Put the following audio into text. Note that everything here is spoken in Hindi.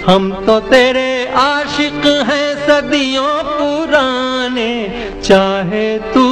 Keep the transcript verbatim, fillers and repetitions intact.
हम तो तेरे आशिक हैं सदियों पुराने, चाहे तू